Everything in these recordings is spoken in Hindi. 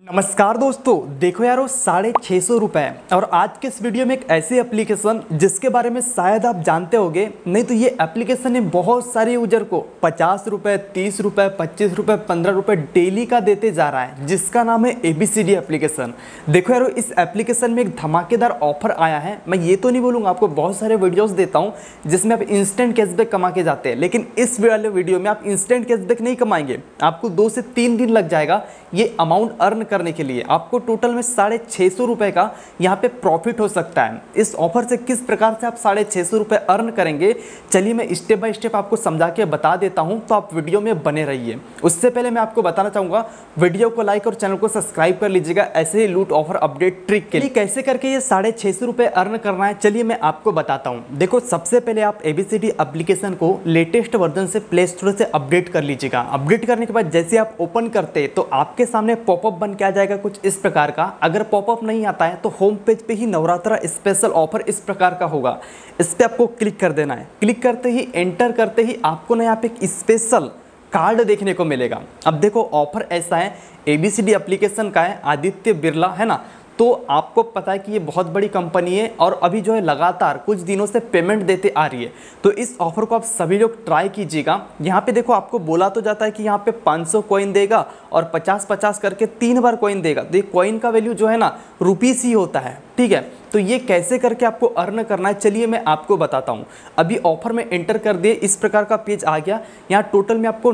नमस्कार दोस्तों, देखो यारो 650 और आज के इस वीडियो में एक ऐसी एप्लीकेशन जिसके बारे में शायद आप जानते होंगे, नहीं तो ये एप्लीकेशन ने बहुत सारे यूजर को 50 रुपये, 30 रुपये, 25 रुपये, 15 रुपये डेली का देते जा रहा है, जिसका नाम है ABCD एप्लीकेशन। देखो यारो इस एप्लीकेशन में एक धमाकेदार ऑफर आया है। मैं ये तो नहीं बोलूँगा, आपको बहुत सारे वीडियोज़ देता हूँ जिसमें आप इंस्टेंट कैशबैक कमा के जाते हैं, लेकिन इस वाले वीडियो में आप इंस्टेंट कैशबैक नहीं कमाएंगे। आपको 2 से 3 दिन लग जाएगा ये अमाउंट अर्न करने के लिए। आपको टोटल में 650 रुपये का यहाँ पे प्रॉफिट हो सकता है। इस ऑफर से किस प्रकार से आप 650 रुपये अर्न करेंगे, चलिए मैं स्टेप बाय स्टेप आपको समझा के बता देता हूँ, तो आप वीडियो में बने रहिए। उससे पहले मैं आपको बताना चाहूँगा, वीडियो को लाइक और चैनल को सब्सक्राइब कर लीजिएगा ऐसे ही लूट ऑफर अपडेट ट्रिक के लिए। कैसे करके ये 650 रुपये अर्न करना है, चलिए मैं आपको बताता हूँ। देखो सबसे पहले आप ABCD एप्लीकेशन को लेटेस्ट वर्जन से प्ले स्टोर से अपडेट कर लीजिएगा। अपडेट करने के बाद जैसे आप ओपन करते तो आपके सामने पॉपअप बन के आ जाएगा कुछ इस प्रकार का। अगर पॉपअप नहीं आता है तो होम पेज पे ही नवरात्रा स्पेशल ऑफर इस प्रकार का होगा, इस पे आपको क्लिक कर देना है। क्लिक करते ही एंटर करते ही आपको ना यहाँ पे एक स्पेशल कार्ड देखने को मिलेगा। अब देखो ऑफर ऐसा है, ABCD एप्लीकेशन का है, आदित्य बिरला है ना, तो आपको पता है कि ये बहुत बड़ी कंपनी है और अभी जो है लगातार कुछ दिनों से पेमेंट देते आ रही है। तो इस ऑफर को आप सभी लोग ट्राई कीजिएगा। यहाँ पे देखो आपको बोला तो जाता है कि यहाँ पे 500 कॉइन देगा और 50-50 करके 3 बार कॉइन देगा। तो ये कॉइन का वैल्यू जो है ना रुपीस ही होता है, ठीक है। तो ये कैसे करके आपको अर्न करना है, चलिए मैं आपको बताता हूँ। अभी ऑफर में एंटर कर दिए, इस प्रकार का पेज आ गया। यहाँ टोटल में आपको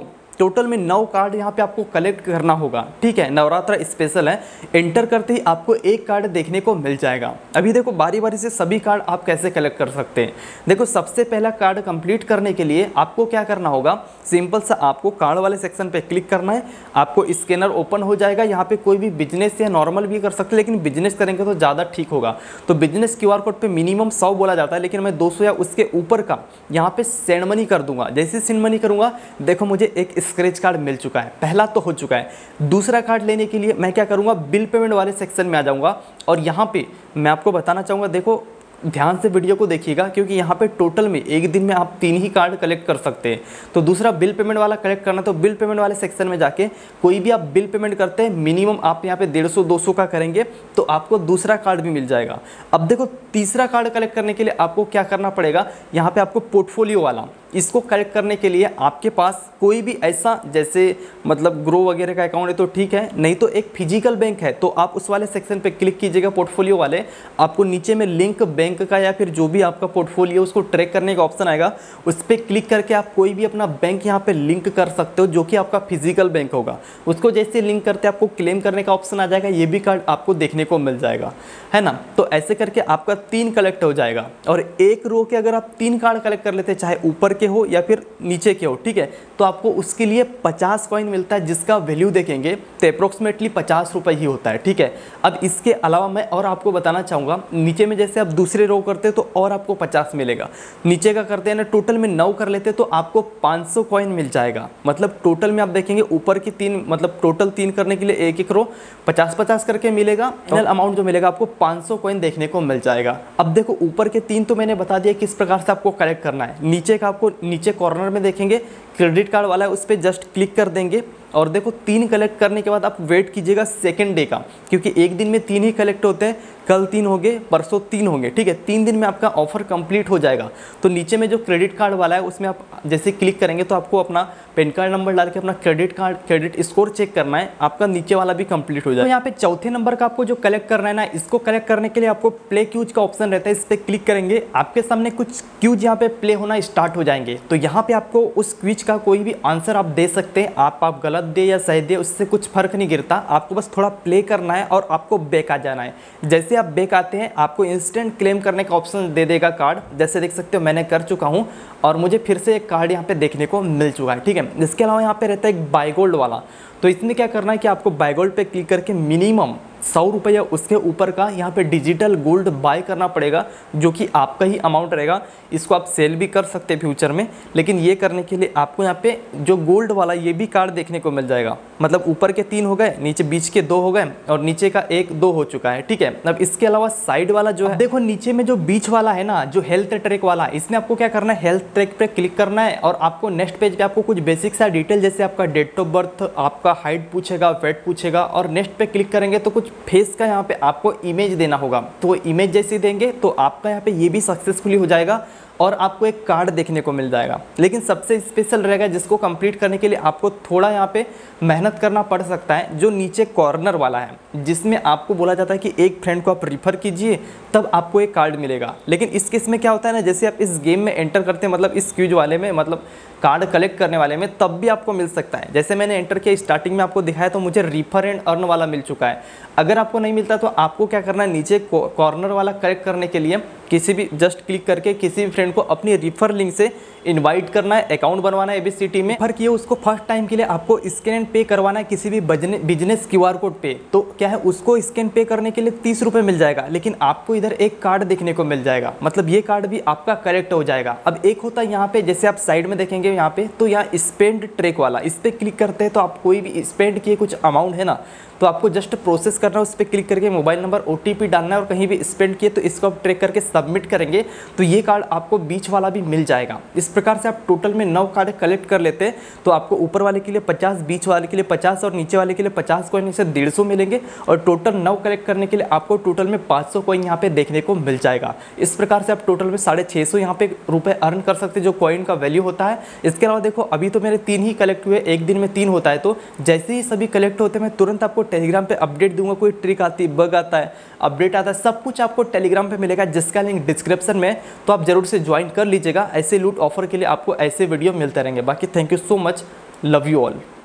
9 कार्ड यहाँ पे आपको कलेक्ट करना होगा, ठीक है। नवरात्रा स्पेशल है। एंटर करते ही आपको एक कार्ड देखने को मिल जाएगा। अभी देखो बारी बारी से सभी कार्ड आप कैसे कलेक्ट कर सकते हैं। देखो सबसे पहला कार्ड कंप्लीट करने के लिए आपको क्या करना होगा, सिंपल सा आपको कार्ड वाले सेक्शन पे क्लिक करना है। आपको स्कैनर ओपन हो जाएगा। यहाँ पे कोई भी बिजनेस या नॉर्मल भी कर सकते हैं, लेकिन बिजनेस करेंगे तो ज़्यादा ठीक होगा। तो बिजनेस QR कोड पे मिनिमम 100 बोला जाता है, लेकिन मैं 200 या उसके ऊपर का यहाँ पे सेंड मनी कर दूंगा। जैसे सेंड मनी करूँगा, देखो मुझे एक स्क्रैच कार्ड मिल चुका है, पहला तो हो चुका है। दूसरा कार्ड लेने के लिए मैं क्या करूंगा, बिल पेमेंट वाले सेक्शन में आ जाऊंगा और यहाँ पे मैं आपको बताना चाहूँगा, देखो ध्यान से वीडियो को देखिएगा, क्योंकि यहाँ पे टोटल में एक दिन में आप 3 ही कार्ड कलेक्ट कर सकते हैं। तो दूसरा बिल पेमेंट वाला कलेक्ट करना, तो बिल पेमेंट वाले सेक्शन में जाके कोई भी आप बिल पेमेंट करते हैं, मिनिमम आप यहाँ पे 150-200 का करेंगे तो आपको दूसरा कार्ड भी मिल जाएगा। अब देखो तीसरा कार्ड कलेक्ट करने के लिए आपको क्या करना पड़ेगा, यहाँ पे आपको पोर्टफोलियो वाला, इसको कलेक्ट करने के लिए आपके पास कोई भी ऐसा जैसे मतलब ग्रो वगैरह का अकाउंट है तो ठीक है, नहीं तो एक फिजिकल बैंक है तो आप उस वाले सेक्शन पे क्लिक कीजिएगा, पोर्टफोलियो वाले। आपको नीचे में लिंक बैंक का या फिर जो भी आपका पोर्टफोलियो उसको ट्रैक करने का ऑप्शन आएगा, उस पर क्लिक करके आप कोई भी अपना बैंक यहाँ पे लिंक कर सकते हो, जो कि आपका फिजिकल बैंक होगा। उसको जैसे लिंक करते आपको क्लेम करने का ऑप्शन आ जाएगा, ये भी कार्ड आपको देखने को मिल जाएगा, है ना। तो ऐसे करके आपका 3 कलेक्ट हो जाएगा। और एक रो के अगर आप 3 कार्ड कलेक्ट कर लेते हैं, चाहे ऊपर के हो या फिर नीचे के हो, ठीक है, तो आपको उसके लिए 50 कॉइन मिलता है, जिसका वैल्यू देखेंगे तो अप्रोक्सीमेटली 50 रुपये ही होता है, ठीक है। अब इसके अलावा मैं और आपको बताना चाहूँगा, नीचे में जैसे आप दूसरे रो करते तो और आपको 50 मिलेगा। नीचे का करते हैं ना, टोटल में 9 कर लेते तो आपको 500 कॉइन मिल जाएगा। मतलब टोटल में आप देखेंगे ऊपर की 3, मतलब टोटल 3 करने के लिए एक रो 50-50 करके मिलेगा। फाइनल अमाउंट जो मिलेगा आपको 500 कॉइन देखने को मिल जाएगा। अब देखो ऊपर के 3 तो मैंने बता दिया किस प्रकार से आपको कलेक्ट करना है। नीचे का आपको नीचे कॉर्नर में देखेंगे क्रेडिट कार्ड वाला है, उस पर जस्ट क्लिक कर देंगे और देखो 3 कलेक्ट करने के बाद आप वेट कीजिएगा सेकंड डे का, क्योंकि एक दिन में 3 ही कलेक्ट होते हैं। कल 3 होंगे, परसों 3 होंगे, ठीक है। 3 दिन में आपका ऑफर कंप्लीट हो जाएगा। तो नीचे में जो क्रेडिट कार्ड वाला है उसमें आप जैसे क्लिक करेंगे तो आपको अपना पैन कार्ड नंबर डाल के अपना क्रेडिट स्कोर चेक करना है, आपका नीचे वाला भी कंप्लीट हो जाएगा। तो यहाँ पे चौथे नंबर का आपको जो कलेक्ट करना है ना, इसको कलेक्ट करने के लिए आपको प्ले क्यूज का ऑप्शन रहता है, इस पर क्लिक करेंगे, आपके सामने कुछ क्यूज यहाँ पे प्ले होना स्टार्ट हो जाएंगे। तो यहाँ पे आपको उस क्विज का कोई भी आंसर आप दे सकते हैं। आप गलत दे या सही दे, उससे कुछ फर्क नहीं गिरता। आपको बस थोड़ा प्ले करना है और आपको बैक आ जाना है। जैसे आप बैक आते हैं आपको इंस्टेंट क्लेम करने का ऑप्शन दे देगा कार्ड, जैसे देख सकते हो मैंने कर चुका हूँ और मुझे फिर से एक कार्ड यहाँ पे देखने को मिल चुका है, ठीक है। इसके अलावा यहाँ पे रहता है एक बाय गोल्ड वाला, तो इसमें क्या करना है कि आपको बाय गोल्ड पे क्लिक करके मिनिमम 100 रुपये या उसके ऊपर का यहाँ पे डिजिटल गोल्ड बाय करना पड़ेगा, जो कि आपका ही अमाउंट रहेगा। इसको आप सेल भी कर सकते हैं फ्यूचर में, लेकिन ये करने के लिए आपको यहाँ पे जो गोल्ड वाला ये भी कार्ड देखने को मिल जाएगा। मतलब ऊपर के 3 हो गए, नीचे बीच के 2 हो गए और नीचे का 1-2 हो चुका है, ठीक है। अब इसके अलावा साइड वाला जो है, देखो नीचे में जो बीच वाला है ना, जो हेल्थ ट्रैक वाला, इसमें आपको क्या करना है, हेल्थ ट्रैक पे क्लिक करना है और आपको नेक्स्ट पेज पे आपको कुछ बेसिक सा डिटेल जैसे आपका डेट ऑफ बर्थ, आपका हाइट पूछेगा, वेट पूछेगा और नेक्स्ट पे क्लिक करेंगे तो कुछ फेस का यहाँ पे आपको इमेज देना होगा। तो इमेज जैसे देंगे तो आपका यहाँ पे ये भी सक्सेसफुली हो जाएगा और आपको एक कार्ड देखने को मिल जाएगा। लेकिन सबसे स्पेशल रहेगा, जिसको कंप्लीट करने के लिए आपको थोड़ा यहाँ पे मेहनत करना पड़ सकता है, जो नीचे कॉर्नर वाला है, जिसमें आपको बोला जाता है कि एक फ्रेंड को आप रिफ़र कीजिए तब आपको एक कार्ड मिलेगा। लेकिन इस केस में क्या होता है ना, जैसे आप इस गेम में एंटर करते हैं, मतलब इस क्यूज वाले में, मतलब कार्ड कलेक्ट करने वाले में, तब भी आपको मिल सकता है। जैसे मैंने एंटर किया, स्टार्टिंग में आपको दिखाया तो मुझे रिफ़र एंड अर्न वाला मिल चुका है। अगर आपको नहीं मिलता तो आपको क्या करना है, नीचे कॉर्नर वाला कलेक्ट करने के लिए किसी भी जस्ट क्लिक करके किसी भी फ्रेंड को अपनी रिफर लिंक से इनवाइट करना है, अकाउंट बनवाना है एबीसी में। रिफर किए उसको फर्स्ट टाइम के लिए आपको स्कैन एंड पे करवाना है किसी भी बिजनेस क्यूआर कोड पे। तो क्या है, उसको स्कैन पे करने के लिए 30 रुपये मिल जाएगा, लेकिन आपको इधर एक कार्ड देखने को मिल जाएगा। मतलब ये कार्ड भी आपका कलेक्ट हो जाएगा। अब एक होता है यहाँ पे, जैसे आप साइड में देखेंगे यहाँ पे, तो यहाँ स्पेंड ट्रैक वाला, इस पर क्लिक करते हैं तो आप कोई भी स्पेंड किए कुछ अमाउंट है ना, तो आपको जस्ट प्रोसेस करना है, उस पर क्लिक करके मोबाइल नंबर OTP डालना है और कहीं भी स्पेंड किए तो इसको आप ट्रैक करके सबमिट करेंगे तो ये कार्ड आपको बीच वाला भी मिल जाएगा। इस प्रकार से आप टोटल में 9 कार्ड कलेक्ट कर लेते हैं तो आपको ऊपर वाले के लिए 50, बीच वाले के लिए 50 और नीचे वाले के लिए 50 कॉइन से 150 मिलेंगे और टोटल 9 कलेक्ट करने के लिए आपको टोटल में 500 कॉइन यहाँ पे देखने को मिल जाएगा। इस प्रकार से आप टोटल में 650 यहाँ पे रुपये अर्न कर सकते हैं, जो कॉइन का वैल्यू होता है। इसके अलावा देखो अभी तो मेरे 3 ही कलेक्ट हुए, एक दिन में 3 होता है, तो जैसे ही सभी कलेक्ट होते हैं मैं तुरंत आपको टेलीग्राम पे अपडेट दूंगा। कोई ट्रिक आती है, बग आता है, अपडेट आता है, सब कुछ आपको टेलीग्राम पे मिलेगा, जिसका लिंक डिस्क्रिप्शन में, तो आप जरूर से ज्वाइन कर लीजिएगा। ऐसे लूट ऑफर के लिए आपको ऐसे वीडियो मिलते रहेंगे। बाकी thank you so much, love you all.